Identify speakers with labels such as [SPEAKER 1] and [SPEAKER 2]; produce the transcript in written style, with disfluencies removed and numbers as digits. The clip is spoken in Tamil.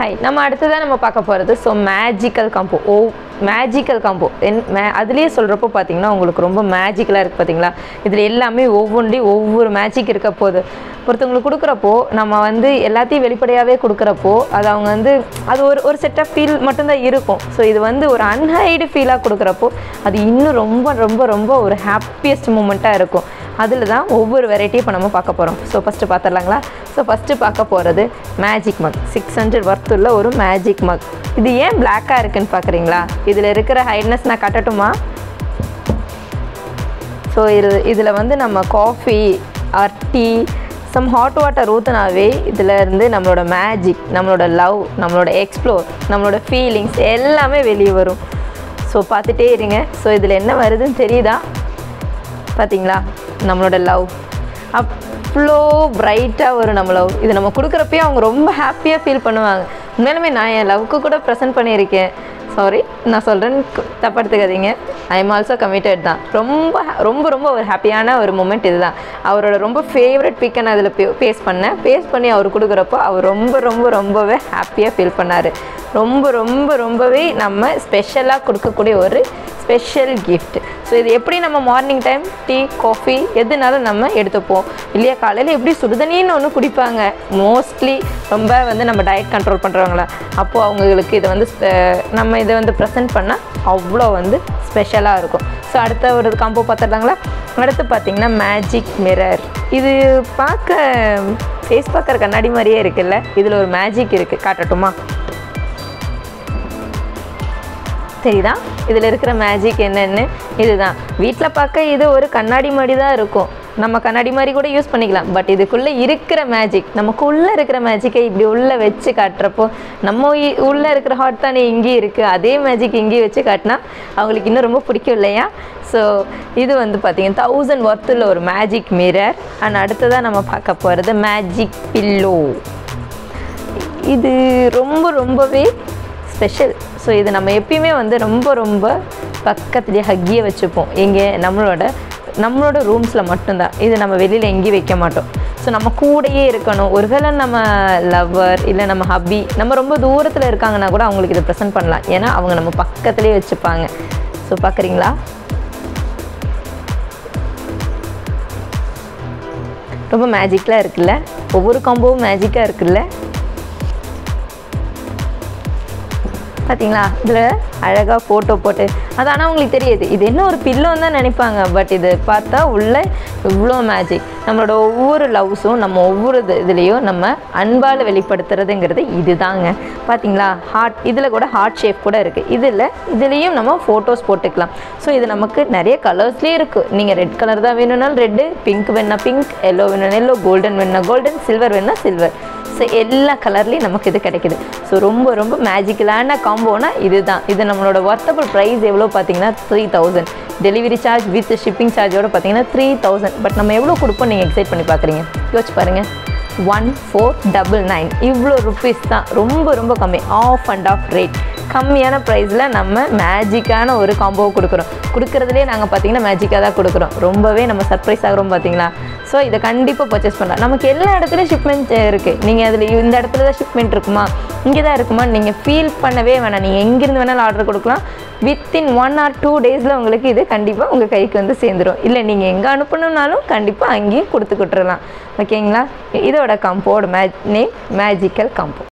[SPEAKER 1] ஹாய், நம்ம அடுத்ததான் நம்ம பார்க்க போகிறது மேஜிக்கல் காம்போ. மேஜிக்கல் காம்போ அதுலேயே சொல்கிறப்போ பார்த்தீங்கன்னா உங்களுக்கு ரொம்ப மேஜிக்கலாக இருக்குது பார்த்தீங்களா. இதில் எல்லாமே ஒவ்வொரு மேஜிக் இருக்க போகுது. ஒருத்தவங்களுக்கு கொடுக்குறப்போ நம்ம எல்லாத்தையும் வெளிப்படையாகவே கொடுக்குறப்போ அது அவங்க அது ஒரு செட் ஆஃப் ஃபீல் மட்டும்தான் இருக்கும். ஸோ இது ஒரு அன்ஹைடு ஃபீலாக கொடுக்குறப்போ அது இன்னும் ரொம்ப ரொம்ப ரொம்ப ஒரு ஹாப்பியஸ்ட் மூமெண்ட்டாக இருக்கும். அதில் தான் ஒவ்வொரு வெரைட்டியும் இப்போ நம்ம பார்க்க போகிறோம். ஸோ ஃபஸ்ட்டு பார்த்துடலாங்களா. ஸோ ஃபஸ்ட்டு பார்க்க போகிறது மேஜிக் மக். 600 ஒர்த் உள்ள ஒரு மேஜிக் மக். இது ஏன் பிளாக்காக இருக்குன்னு பார்க்குறீங்களா? இதில் இருக்கிற ஹைட்னஸ் நான் காட்டட்டுமா? ஸோ இதில் நம்ம coffee or tea some hot water ஊற்றினாவே இதில் இருந்து நம்மளோட மேஜிக், நம்மளோட லவ், நம்மளோட எக்ஸ்ப்ளோர், நம்மளோட ஃபீலிங்ஸ் எல்லாமே வெளியே வரும். ஸோ பார்த்துட்டே இருங்க. ஸோ இதில் என்ன வருதுன்னு தெரியுதா? பார்த்தீங்களா? நம்மளோட லவ் அவ்வளோ பிரைட்டாக வரும். நம்ம லவ் இது நம்ம கொடுக்குறப்பயே அவங்க ரொம்ப ஹாப்பியாக ஃபீல் பண்ணுவாங்க. உண்மையிலுமே நான் என் லவ்க்கு கூட ப்ரெசென்ட் பண்ணியிருக்கேன். சாரி, நான் சொல்கிறேன்னு தப்படுத்துக்காதீங்க. ஐ எம் ஆல்சோ கமிட்டட் தான். ரொம்ப ரொம்ப ரொம்ப ஒரு ஹாப்பியான ஒரு மூமெண்ட் இதுதான். அவரோட ரொம்ப ஃபேவரட் பிக்கை நான் அதில் பேஸ்ட் பண்ணி அவர் கொடுக்குறப்போ அவர் ரொம்ப ரொம்ப ரொம்பவே ஹாப்பியாக ஃபீல் பண்ணார். ரொம்ப ரொம்ப ரொம்பவே நம்ம ஸ்பெஷலாக கொடுக்கக்கூடிய ஒரு ஸ்பெஷல் கிஃப்ட். ஸோ இது எப்படி நம்ம மார்னிங் டைம் டீ காஃபி எதுனாலும் நம்ம எடுத்துப்போம் இல்லையா? காலையில் எப்படி சுடுதண்ணின்னு ஒன்று குடிப்பாங்க மோஸ்ட்லி, ரொம்ப நம்ம டயட் கண்ட்ரோல் பண்ணுறவங்கள. அப்போது அவங்களுக்கு இதை நம்ம இதை ப்ரெசென்ட் பண்ணால் அவ்வளோ ஸ்பெஷலாக இருக்கும். ஸோ அடுத்த ஒரு காம்போ பார்த்துடலாங்களா. அடுத்து பார்த்திங்கன்னா மேஜிக் மிரர். இது ஃபேஸ் பார்க்குற கண்ணாடி மாதிரியே இருக்குல்ல. இதில் ஒரு மேஜிக் இருக்குது, காட்டட்டுமா? தெரியுதா இதில் இருக்கிற மேஜிக் என்னென்னு? இதுதான். வீட்டில் பார்க்க இது ஒரு கண்ணாடி மாதிரி தான் இருக்கும். நம்ம கண்ணாடி மாதிரி கூட யூஸ் பண்ணிக்கலாம். பட் இதுக்குள்ளே இருக்கிற மேஜிக், நமக்குள்ளே இருக்கிற மேஜிக்கை இப்படி உள்ளே வச்சு காட்டுறப்போ நம்ம உள்ளே இருக்கிற ஹார்ட் தானே இங்கேயும் இருக்குது, அதே மேஜிக் இங்கேயும் வச்சு காட்டினா அவங்களுக்கு இன்னும் ரொம்ப பிடிக்கும் இல்லையா? ஸோ இது பார்த்திங்கன்னா 1000 ஒர்த் உள்ள ஒரு மேஜிக் மிரர். அண்ட் அடுத்ததாக நம்ம பார்க்க போகிறது மேஜிக் பில்லோ. இது ரொம்ப ரொம்பவே ஸ்பெஷல். ஸோ இது நம்ம எப்பயுமே ரொம்ப ரொம்ப பக்கத்துலேயே ஹக்கியை வச்சுப்போம். எங்கே? நம்மளோட ரூம்ஸில் மட்டும்தான். இது நம்ம வெளியில் எங்கேயும் வைக்க மாட்டோம். ஸோ நம்ம கூடையே இருக்கணும். ஒருவேளை நம்ம லவ்வர் இல்லை நம்ம ஹப்பி நம்ம ரொம்ப தூரத்தில் இருக்காங்கன்னா கூட அவங்களுக்கு இதை ப்ரெசென்ட் பண்ணலாம். ஏன்னா அவங்க நம்ம பக்கத்துலேயே வச்சுப்பாங்க. ஸோ பார்க்குறீங்களா? ரொம்ப மேஜிக்கலாக இருக்குல்ல. ஒவ்வொரு காம்போவும் மேஜிக்காக இருக்குல்ல. பார்த்தீங்களா? இதில் அழகாக ஃபோட்டோ போட்டு அது ஆனால் அவங்களுக்கு தெரியாது இது என்ன ஒரு பில்லோன்னு தான் நினைப்பாங்க. பட் இது பார்த்தா உள்ள இவ்வளோ மேஜிக். நம்மளோட ஒவ்வொரு லவ்ஸும் நம்ம ஒவ்வொரு இதுலேயும் நம்ம அன்பால் வெளிப்படுத்துறதுங்கிறது இது தாங்க. பார்த்தீங்களா? ஹார்ட், இதில் கூட ஹார்ட் ஷேப் கூட இருக்குது. இதுலேயும் நம்ம ஃபோட்டோஸ் போட்டுக்கலாம். ஸோ இது நமக்கு நிறைய கலர்ஸ்லேயே இருக்குது. நீங்கள் ரெட் கலர் தான் வேணும்னாலும் ரெட்டு, பிங்க் வேணுன்னா பிங்க், எல்லோ வேணும்னா எல்லோ, கோல்டன் வேணுன்னா கோல்டன், சில்வர் வேணுன்னா சில்வர். ஸோ எல்லா கலர்லேயும் நமக்கு இது கிடைக்குது. ஸோ ரொம்ப ரொம்ப மேஜிக்கலான காம்போனா இதுதான். இது நம்மளோட ஒர்த்தபிள் ப்ரைஸ் எவ்வளோ பார்த்தீங்கன்னா 3000. டெலிவரி சார்ஜ் வித் ஷிப்பிங் சார்ஜோடு பார்த்தீங்கன்னா 3000. பட் நம்ம எவ்வளோ கொடுப்போம் நீங்கள் எக்ஸைட் பண்ணி பார்க்குறீங்க? யோசிச்சு பாருங்கள். 1499 இவ்வளோ ருப்பீஸ் தான். ரொம்ப ரொம்ப கம்மி, ஆஃப் அண்ட் ஆஃப் ரேட். கம்மியான ப்ரைஸில் நம்ம மேஜிக்கான ஒரு காம்போவை கொடுக்குறதுலேயே நாங்கள் பார்த்தீங்கன்னா மேஜிக்காக தான் கொடுக்குறோம். ரொம்பவே நம்ம சர்ப்ரைஸ் ஆகிறோம் பார்த்தீங்களா? ஸோ இதை கண்டிப்பாக பர்ச்சேஸ் பண்ணலாம். நமக்கு எல்லா இடத்துலையும் ஷிப்மெண்ட் இருக்குது. நீங்கள் அதில் இந்த இடத்துல தான் ஷிப்மெண்ட் இருக்குமா, இங்கே தான் இருக்குமா நீங்கள் ஃபீல் பண்ணவே வேணாம். நீங்கள் எங்கேருந்து வேணாலும் ஆர்டர் கொடுக்கலாம். வித்தின் 1 or 2 டேஸில் உங்களுக்கு இது கண்டிப்பாக உங்கள் கைக்கு சேர்ந்துடும். இல்லை நீங்கள் எங்கே அனுப்பணுன்னாலும் கண்டிப்பாக அங்கேயும் கொடுத்துக்கிட்டுருலாம். ஓகேங்களா? இதோட காம்போட நேம் மேஜிக்கல் காம்போ.